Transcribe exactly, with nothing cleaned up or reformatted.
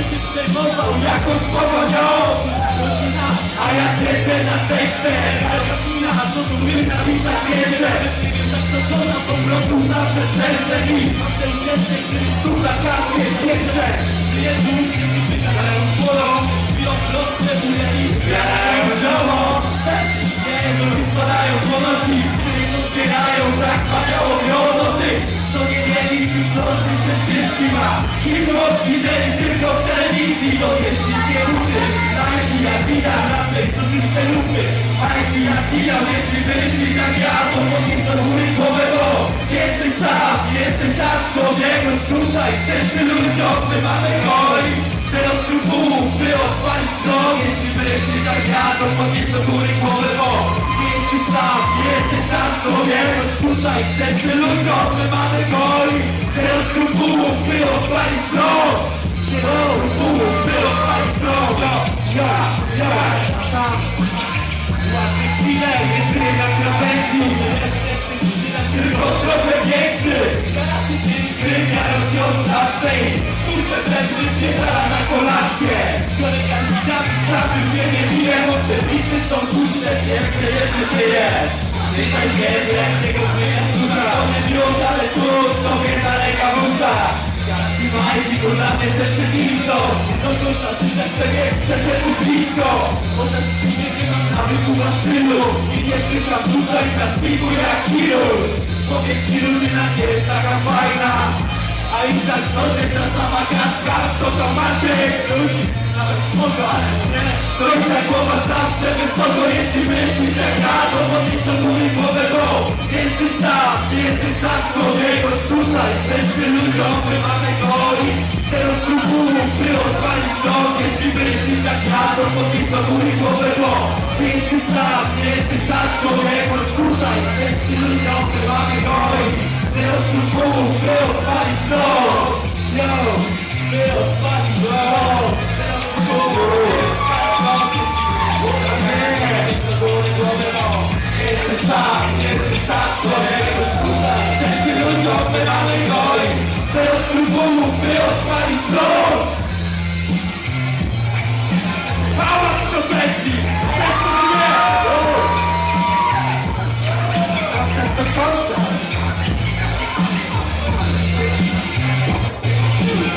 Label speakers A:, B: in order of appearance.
A: się przejmował jakąś pogonią. Rodzina, a ja siedzę nad tekstem. Rodzina, co tu umiem napisać jeszcze? Nie wiesz jak to to na po prostu nasze serce. I mam tej dziewczyn, który tu na kartę bierze. Żyję tu, mi wydają sporo. Chwilą wzrostę, bóle i bierają zioło. Jezu, spadają po nocy, syny zbierają, tak paniało wiono tych, co nie mieli skutności z tym wszystkim. A miłość widzieli tylko w telewizji, to jest niskie ruchy. Majki jak widać, raczej co czyste lupy. Majki jak widział, jeśli myślisz jak ja, to możesz do góry głowę, bo jesteś sam, jesteś sam człowiekiem. Tutaj chcesz ludziom, my mamy goli. Zero skrupułów, by odpalić to. Jeśli myślisz jak ja, to podnieś do góry głowę, bo jesteś sam, jesteś sam człowiekiem. Tutaj chcesz ludziom, my mamy goli. Zero skrupułów, by odpalić to. Zero skrupułów, by odpalić to. Ja, ja, ja, tam. Łapie chwilę, jeszcze jedna krawędzi. Tylko trochę większy. Wymiarą się od zawsze i puste wtedy wpierdala na kolację. Kolega z ściany sam już się nie bije, bo te bity są puste, wiem, że jeszcze ty jest. Przyznaj się, że jak tego zmienia słucha, to nie było dalej tu, sobie daleka musa. Każdy ma i tylko dla mnie rzeczywistość. Do końca życia chcę mieć te rzeczy blisko. Chociaż nie wiem mam nawyku na stylu i nie wykam tutaj na spiku jak chirurg. Powiem ci, rutyna nie jest taka fajna, a i tak chodzi ta sama kratka. Co to macie? Już nawet spoko, ale nie. To i ta głowa zawsze wysoko. Jeśli myślisz jak ja, to podnieś do góry głowę, bo jesteś sam, jesteś sam człowiek. Choć tutaj jesteśmy ludziom, my mamy goli. Zero skrupułów, by odpalić dom. Jeśli myślisz jak ja, to podnieś do góry głowę, bo jesteś sam, jesteś sam człowiek. Choć tutaj jesteśmy ludziom, my mamy goli. Zero skrupułów, by odpalić dom. Yo, by odpalić dom. Zero skrupułów, by odpalić dom. Jesteś sam,